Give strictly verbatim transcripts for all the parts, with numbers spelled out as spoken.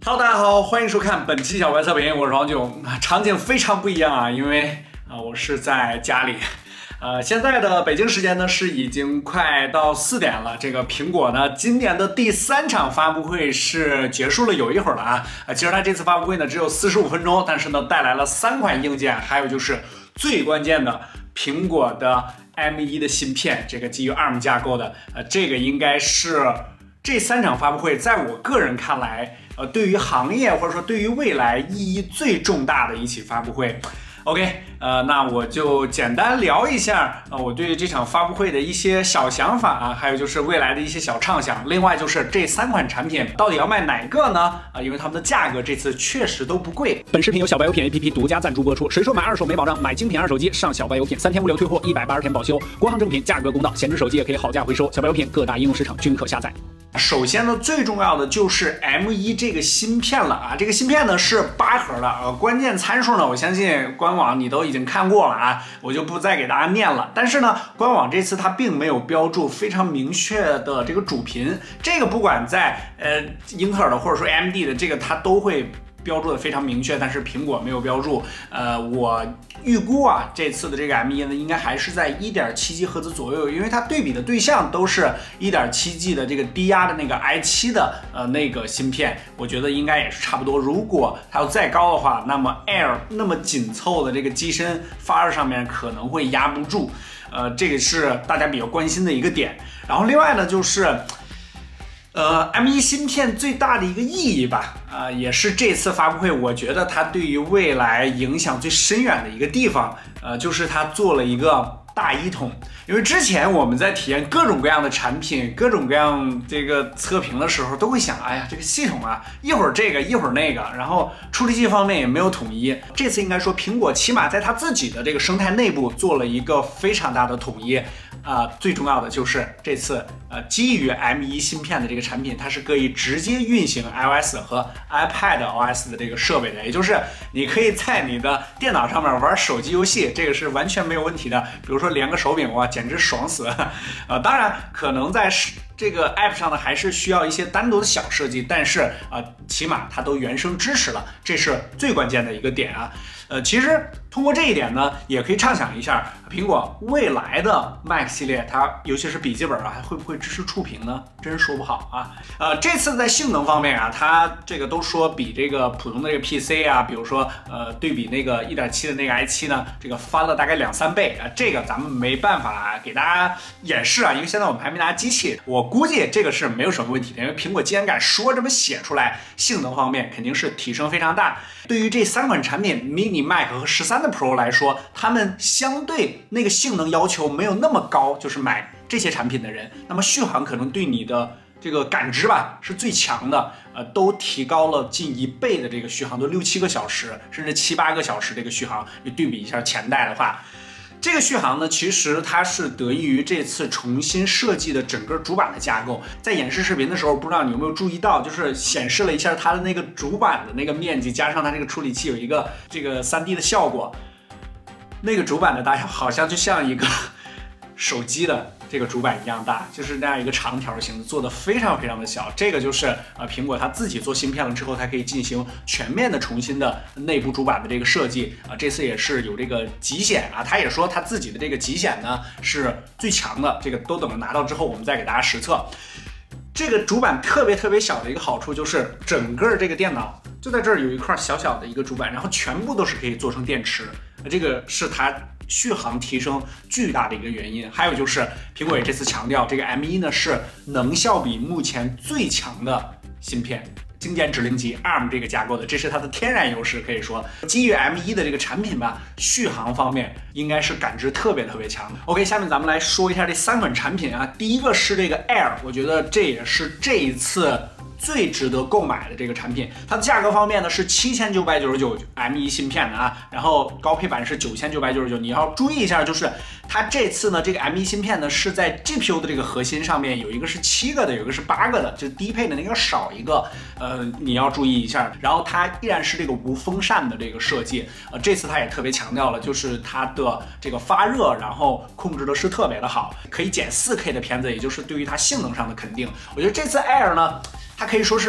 Hello， 大家好，欢迎收看本期小白测评，我是黄炯。场景非常不一样啊，因为啊、呃、我是在家里。呃，现在的北京时间呢是已经快到四点了。这个苹果呢，今年的第三场发布会是结束了有一会儿了啊。啊，其实它这次发布会呢只有四十五分钟，但是呢带来了三款硬件，还有就是最关键的苹果的 M 一 的芯片，这个基于 A R M 架构的，呃，这个应该是这三场发布会，在我个人看来，呃，对于行业或者说对于未来意义最重大的一起发布会。OK， 呃，那我就简单聊一下呃我对这场发布会的一些小想法啊，还有就是未来的一些小畅想。另外就是这三款产品到底要卖哪个呢？啊，因为它们的价格这次确实都不贵。 本视频由小白有品 A P P 独家赞助播出。谁说买二手没保障？买精品二手机上小白有品，三天无流退货，一百八十天保修，国行正品，价格公道，闲置手机也可以好价回收。小白有品各大应用市场均可下载。 首先呢，最重要的就是 M 一 这个芯片了啊，这个芯片呢是八核的，呃，关键参数呢，我相信官网你都已经看过了啊，我就不再给大家念了。但是呢，官网这次它并没有标注非常明确的这个主频，这个不管在呃英特尔的或者说 A M D 的这个它都会标注的非常明确，但是苹果没有标注。呃，我预估啊，这次的这个 M 一 呢，应该还是在 一点七 吉赫兹左右，因为它对比的对象都是 一点七 G 的这个低压的那个 i 七 的呃那个芯片，我觉得应该也是差不多。如果它要再高的话，那么 Air 那么紧凑的这个机身发热上面可能会压不住，呃，这个是大家比较关心的一个点。然后另外呢，就是。呃 ，M 一 芯片最大的一个意义吧，啊、呃，也是这次发布会，我觉得它对于未来影响最深远的一个地方，呃，就是它做了一个大一统。因为之前我们在体验各种各样的产品、各种各样这个测评的时候，都会想，哎呀，这个系统啊，一会儿这个，一会儿那个，然后处理器方面也没有统一。这次应该说，苹果起码在它自己的这个生态内部做了一个非常大的统一。啊、呃，最重要的就是这次呃基于 M 一 芯片的这个产品，它是可以直接运行 iOS 和 iPadOS 的这个设备的，也就是你可以在你的电脑上面玩手机游戏，这个是完全没有问题的。比如说连个手柄，哇，简直爽死了！呃，当然可能在这个 App 上呢，还是需要一些单独的小设计，但是啊、呃，起码它都原生支持了，这是最关键的一个点啊。呃，其实通过这一点呢，也可以畅想一下，苹果未来的 Mac 系列，它尤其是笔记本啊，还会不会支持触屏呢？真说不好啊。呃，这次在性能方面啊，它这个都说比这个普通的这个 P C 啊，比如说呃对比那个 一点七 的那个 i 七 呢，这个翻了大概两三倍啊，这个咱们没办法给大家演示啊，因为现在我们还没拿机器，我估计这个是没有什么问题的，因为苹果既然敢说这么写出来，性能方面肯定是提升非常大。对于这三款产品 Mini Mac 和十三的 Pro 来说，他们相对那个性能要求没有那么高，就是买这些产品的人，那么续航可能对你的这个感知吧是最强的，呃，都提高了近一倍的这个续航，都六七个小时，甚至七八个小时这个续航，你对比一下前代的话。这个续航呢，其实它是得益于这次重新设计的整个主板的架构。在演示视频的时候，不知道你有没有注意到，就是显示了一下它的那个主板的那个面积，加上它这个处理器有一个这个 三 D 的效果，那个主板的大小好像就像一个手机的这个主板一样大，就是那样一个长条形，做的非常非常的小。这个就是呃苹果它自己做芯片了之后，它可以进行全面的重新的内部主板的这个设计啊、呃。这次也是有这个极显啊，它也说它自己的这个极显呢是最强的，这个都等着拿到之后我们再给大家实测。这个主板特别特别小的一个好处就是整个这个电脑就在这儿有一块小小的一个主板，然后全部都是可以做成电池，这个是它续航提升巨大的一个原因。还有就是苹果也这次强调，这个 M 一 呢是能效比目前最强的芯片，精简指令集 A R M 这个架构的，这是它的天然优势。可以说基于 M 一 的这个产品吧，续航方面应该是感知特别特别强的。 OK， 下面咱们来说一下这三款产品啊。第一个是这个 Air， 我觉得这也是这一次最值得购买的这个产品。它的价格方面呢是七千九百九十九 M 一 芯片的啊，然后高配版是九千九百九十九。你要注意一下，就是它这次呢这个 M 一 芯片呢是在 G P U 的这个核心上面有一个是七个的，有一个是八个的，就低配的那个少一个，呃，你要注意一下。然后它依然是这个无风扇的这个设计，呃，这次它也特别强调了，就是它的这个发热，然后控制的是特别的好，可以剪 四 K 的片子，也就是对于它性能上的肯定。我觉得这次 Air 呢，它可以说是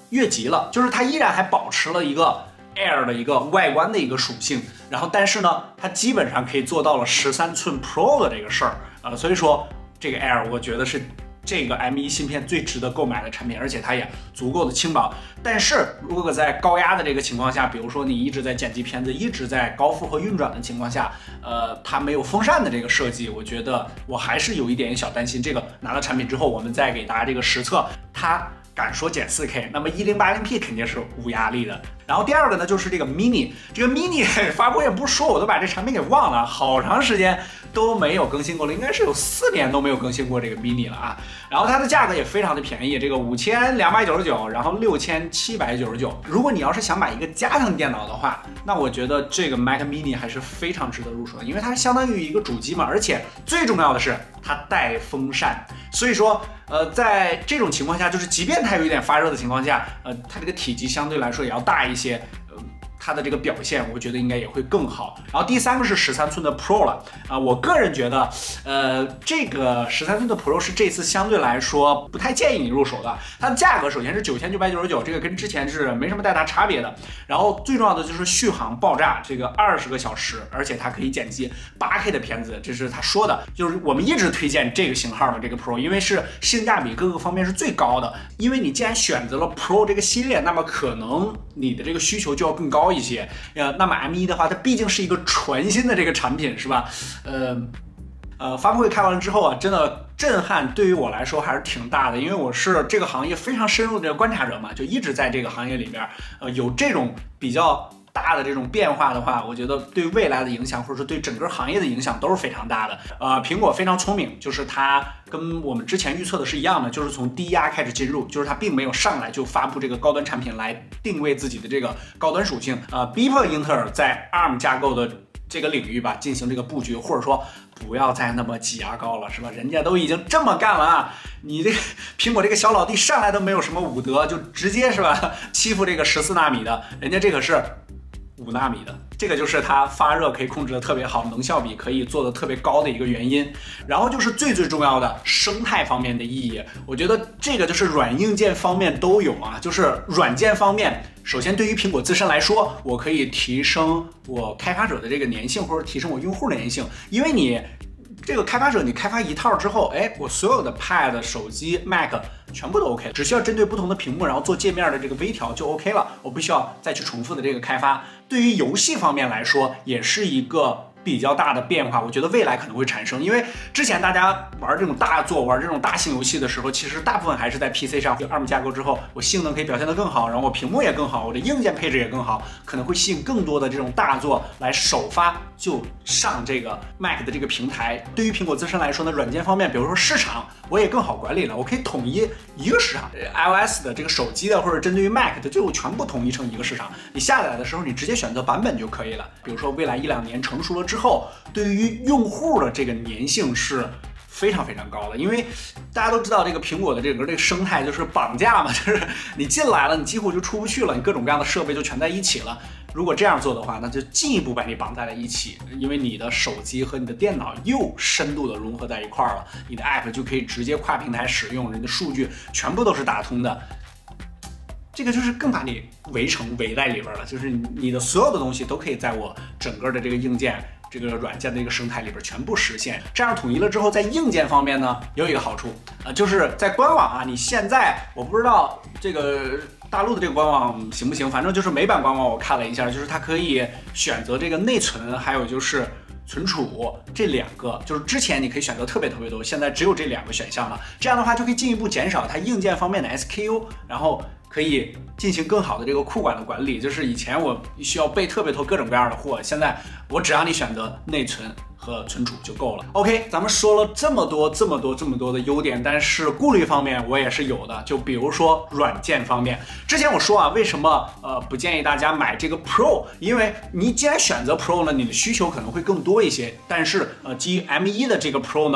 越级了，就是它依然还保持了一个 Air 的一个外观的一个属性，然后但是呢，它基本上可以做到了十三寸 Pro 的这个事儿，呃，所以说这个 Air 我觉得是这个 M 一 芯片最值得购买的产品，而且它也足够的轻薄。但是如果在高压的这个情况下，比如说你一直在剪辑片子，一直在高负荷运转的情况下，呃，它没有风扇的这个设计，我觉得我还是有一点小担心。这个拿到产品之后，我们再给大家这个实测，它敢说减 四 K， 那么一零八零 P 肯定是无压力的。然后第二个呢，就是这个 mini， 这个 mini 发布也不说，我都把这产品给忘了，好长时间都没有更新过了，应该是有四年都没有更新过这个 mini 了啊。然后它的价格也非常的便宜，这个五千两百九十九，然后六千七百九十九。如果你要是想买一个家庭电脑的话，那我觉得这个 Mac mini 还是非常值得入手的，因为它相当于一个主机嘛，而且最重要的是它带风扇，所以说呃，在这种情况下，就是即便它有一点发热的情况下，呃，它这个体积相对来说也要大一些，呃，它的这个表现，我觉得应该也会更好。然后第三个是十三寸的 Pro 了啊、呃，我个人觉得，呃，这个十三寸的 Pro 是这次相对来说不太建议你入手的。它的价格首先是九千九百九十九，这个跟之前是没什么太大差别的。然后最重要的就是续航爆炸，这个二十个小时，而且它可以剪辑 八 K 的片子，这是他说的。就是我们一直推荐这个型号的这个 Pro， 因为是性价比各个方面是最高的。因为你既然选择了 Pro 这个系列，那么可能你的这个需求就要更高一些。呃，那么 M 一 的话，它毕竟是一个全新的这个产品，是吧？呃。呃，发布会开完了之后啊，真的震撼对于我来说还是挺大的，因为我是这个行业非常深入的这个观察者嘛，就一直在这个行业里边，呃，有这种比较大的这种变化的话，我觉得对未来的影响，或者说对整个行业的影响都是非常大的。呃，苹果非常聪明，就是它跟我们之前预测的是一样的，就是从低压开始进入，就是它并没有上来就发布这个高端产品来定位自己的这个高端属性，呃，逼迫英特尔在 A R M 架构的这个领域吧进行这个布局，或者说不要再那么挤牙膏了，是吧？人家都已经这么干了啊，你这个苹果这个小老弟上来都没有什么武德，就直接是吧欺负这个十四纳米的，人家这可是五纳米的，这个就是它发热可以控制的特别好，能效比可以做的特别高的一个原因。然后就是最最重要的生态方面的意义，我觉得这个就是软硬件方面都有啊。就是软件方面，首先对于苹果自身来说，我可以提升我开发者的这个粘性，或者提升我用户的粘性，因为你这个开发者你开发一套之后，哎，我所有的 Pad、手机、Mac 全部都 OK， 只需要针对不同的屏幕，然后做界面的这个微调就 OK 了，我不需要再去重复的这个开发。对于游戏方面来说，也是一个比较大的变化，我觉得未来可能会产生，因为之前大家玩这种大作、玩这种大型游戏的时候，其实大部分还是在 P C 上。有 A R M 架构之后，我性能可以表现得更好，然后我屏幕也更好，我的硬件配置也更好，可能会吸引更多的这种大作来首发就上这个 Mac 的这个平台。对于苹果自身来说呢，软件方面，比如说市场，我也更好管理了，我可以统一一个市场 ，iOS 的这个手机的或者针对于 Mac 的，就全部统一成一个市场。你下载的时候，你直接选择版本就可以了。比如说未来一两年成熟了之后，对于用户的这个粘性是非常非常高的，因为大家都知道这个苹果的整个这个生态就是绑架嘛，就是你进来了，你几乎就出不去了，你各种各样的设备就全在一起了。如果这样做的话，那就进一步把你绑在了一起，因为你的手机和你的电脑又深度的融合在一块儿了，你的 App 就可以直接跨平台使用，你的数据全部都是打通的。这个就是更把你围成围在里边了，就是你的所有的东西都可以在我整个的这个硬件、这个软件的一个生态里边全部实现。这样统一了之后，在硬件方面呢，有一个好处啊、呃，就是在官网啊，你现在我不知道这个大陆的这个官网行不行，反正就是美版官网我看了一下，就是它可以选择这个内存，还有就是存储这两个，就是之前你可以选择特别特别多，现在只有这两个选项了。这样的话就可以进一步减少它硬件方面的 S K U， 然后可以进行更好的这个库管的管理。就是以前我需要备特别多各种各样的货，现在我只让你选择内存和存储就够了。OK， 咱们说了这么多这么多这么多的优点，但是顾虑方面我也是有的。就比如说软件方面，之前我说啊，为什么呃不建议大家买这个 Pro？ 因为你既然选择 Pro 呢，你的需求可能会更多一些。但是呃，基于 M 一 的这个 Pro 呢，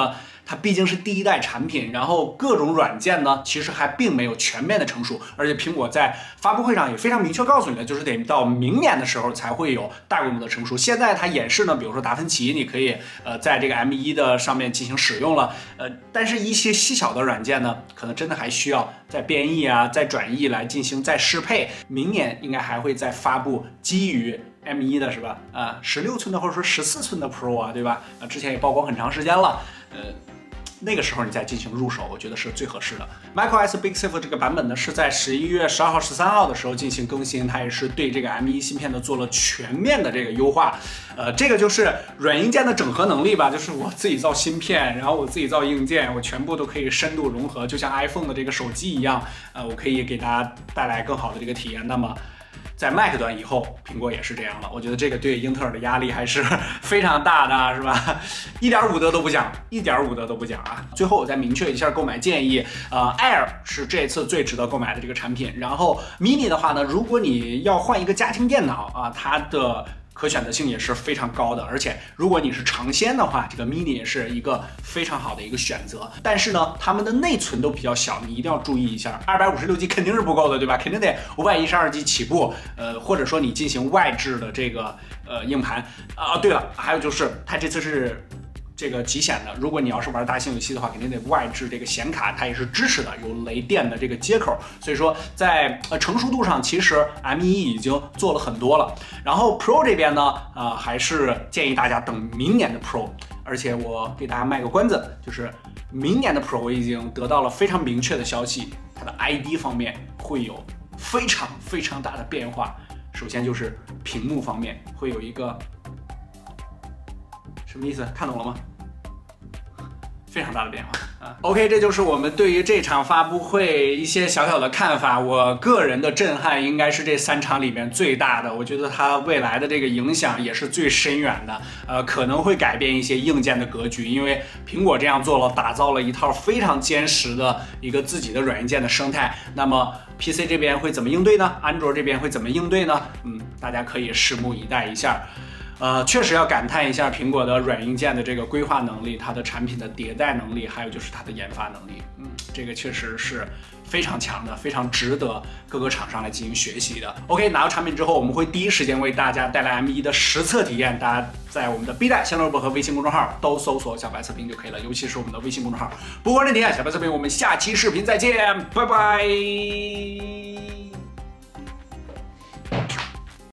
它毕竟是第一代产品，然后各种软件呢，其实还并没有全面的成熟，而且苹果在发布会上也非常明确告诉你的，就是得到明年的时候才会有大规模的成熟。现在它演示呢，比如说达芬奇，你可以呃在这个 M 一 的上面进行使用了，呃，但是一些细小的软件呢，可能真的还需要再编译啊、再转译来进行再适配。明年应该还会再发布基于 M 一 的是吧？啊，十六寸的或者说十四寸的 Pro 啊，对吧？啊，之前也曝光很长时间了，呃。那个时候你再进行入手，我觉得是最合适的。macOS Big Sur 这个版本呢，是在十一月十二号、十三号的时候进行更新，它也是对这个 M 一 芯片呢做了全面的这个优化。呃，这个就是软硬件的整合能力吧，就是我自己造芯片，然后我自己造硬件，我全部都可以深度融合，就像 iPhone 的这个手机一样，呃，我可以给大家带来更好的这个体验。那么。在 Mac 端以后，苹果也是这样了。我觉得这个对英特尔的压力还是非常大的，是吧？一点五的都不讲，一点五的都不讲啊！最后我再明确一下购买建议，呃 ，Air 是这次最值得购买的这个产品。然后 Mini 的话呢，如果你要换一个家庭电脑啊，它的可选择性也是非常高的，而且如果你是尝鲜的话，这个 mini 也是一个非常好的一个选择。但是呢，它们的内存都比较小，你一定要注意一下。二百五十六 G 肯定是不够的，对吧？肯定得五百一十二 G 起步。呃，或者说你进行外置的这个呃硬盘啊。对了，还有就是它这次是。这个极显的，如果你要是玩大型游戏的话，肯定得外置这个显卡，它也是支持的，有雷电的这个接口，所以说在呃成熟度上，其实 M 一 已经做了很多了。然后 Pro 这边呢，啊、呃、还是建议大家等明年的 Pro， 而且我给大家卖个关子，就是明年的 Pro 我已经得到了非常明确的消息，它的 I D 方面会有非常非常大的变化。首先就是屏幕方面会有一个。什么意思？看懂了吗？非常大的变化啊 ！OK， 这就是我们对于这场发布会一些小小的看法。我个人的震撼应该是这三场里面最大的，我觉得它未来的这个影响也是最深远的。呃，可能会改变一些硬件的格局，因为苹果这样做了，打造了一套非常坚实的一个自己的软硬件的生态。那么 P C 这边会怎么应对呢？安卓这边会怎么应对呢？嗯，大家可以拭目以待一下。呃，确实要感叹一下苹果的软硬件的这个规划能力，它的产品的迭代能力，还有就是它的研发能力，嗯，这个确实是非常强的，非常值得各个厂商来进行学习的。OK， 拿到产品之后，我们会第一时间为大家带来 M 一 的实测体验，大家在我们的 B 站、新浪微博和微信公众号都搜索小白测评就可以了，尤其是我们的微信公众号。不过这体验小白测评，我们下期视频再见，拜拜。